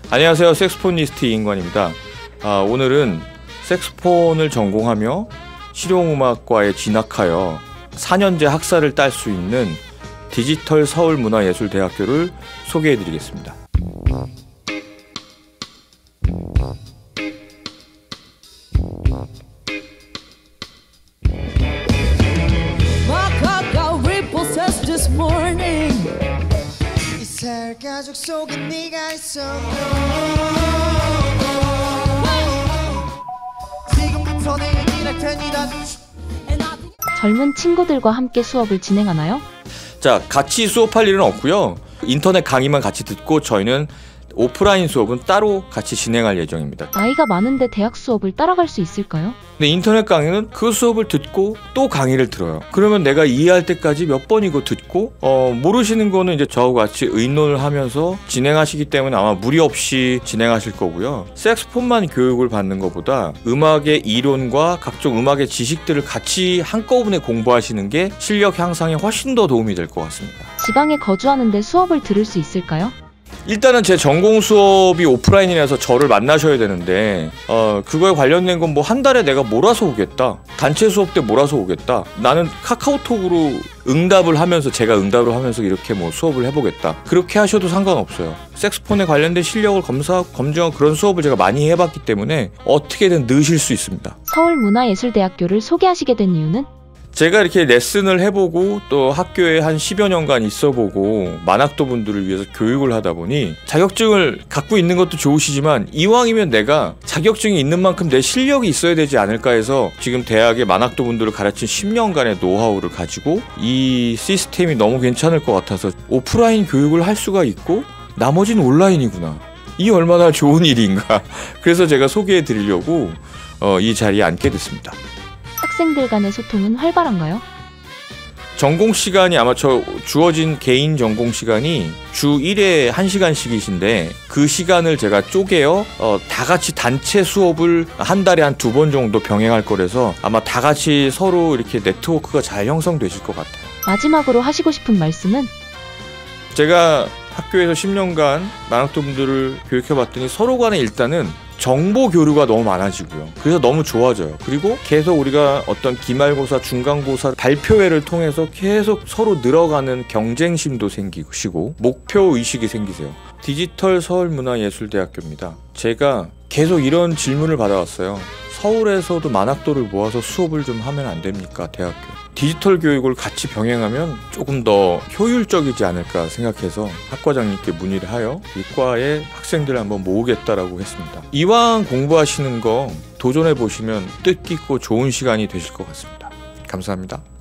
안녕하세요. 색스포니스트 이인관입니다. 오늘은 색스폰을 전공하며 실용음악과에 진학하여 4년제 학사를 딸 수 있는 디지털 서울문화예술대학교를 소개해드리겠습니다. 가족 속에 네가 있어. 지금부터 내 얘기를 할 테니다. 젊은 친구들과 함께 수업을 진행하나요? 자, 같이 수업할 일은 없고요. 인터넷 강의만 같이 듣고 저희는 오프라인 수업은 따로 같이 진행할 예정입니다. 나이가 많은데 대학 수업을 따라갈 수 있을까요? 근데 인터넷 강의는 그 수업을 듣고 또 강의를 들어요. 그러면 내가 이해할 때까지 몇 번이고 듣고 모르시는 거는 이제 저하고 같이 의논을 하면서 진행하시기 때문에 아마 무리 없이 진행하실 거고요. 색스폰만 교육을 받는 것보다 음악의 이론과 각종 음악의 지식들을 같이 한꺼번에 공부하시는 게 실력 향상에 훨씬 더 도움이 될 것 같습니다. 지방에 거주하는데 수업을 들을 수 있을까요? 일단은 제 전공 수업이 오프라인이라서 저를 만나셔야 되는데 그거에 관련된 건 뭐 한 달에 내가 몰아서 오겠다, 단체 수업 때 몰아서 오겠다, 나는 카카오톡으로 응답을 하면서 제가 응답을 하면서 이렇게 뭐 수업을 해보겠다, 그렇게 하셔도 상관없어요. 색스폰에 관련된 실력을 검증한 그런 수업을 제가 많이 해봤기 때문에 어떻게든 넣으실 수 있습니다. 서울문화예술대학교를 소개하시게 된 이유는? 제가 이렇게 레슨을 해보고 또 학교에 한 10여 년간 있어보고 만학도 분들을 위해서 교육을 하다 보니 자격증을 갖고 있는 것도 좋으시지만 이왕이면 내가 자격증이 있는 만큼 내 실력이 있어야 되지 않을까 해서 지금 대학의 만학도 분들을 가르친 10년간의 노하우를 가지고 이 시스템이 너무 괜찮을 것 같아서 오프라인 교육을 할 수가 있고 나머지는 온라인이구나, 이 얼마나 좋은 일인가. 그래서 제가 소개해 드리려고 이 자리에 앉게 됐습니다. 학생들 간의 소통은 활발한가요? 전공 시간이 아마 주어진 개인 전공 시간이 주 1회 1시간씩이신데 그 시간을 제가 쪼개어 다 같이 단체 수업을 한 달에 한 2번 정도 병행할 거라서 아마 다 같이 서로 이렇게 네트워크가 잘 형성되실 것 같아요. 마지막으로 하시고 싶은 말씀은? 제가 학교에서 10년간 만학도 분들을 교육해봤더니 서로 간에 일단은 정보 교류가 너무 많아지고요. 그래서 너무 좋아져요. 그리고 계속 우리가 어떤 기말고사, 중간고사, 발표회를 통해서 계속 서로 늘어가는 경쟁심도 생기시고 목표의식이 생기세요. 디지털 서울문화예술대학교입니다. 제가 계속 이런 질문을 받아왔어요. 서울에서도 만학도를 모아서 수업을 좀 하면 안 됩니까? 대학교. 디지털 교육을 같이 병행하면 조금 더 효율적이지 않을까 생각해서 학과장님께 문의를 하여 이과의 학생들을 한번 모으겠다라고 했습니다. 이왕 공부하시는 거 도전해 보시면 뜻깊고 좋은 시간이 되실 것 같습니다. 감사합니다.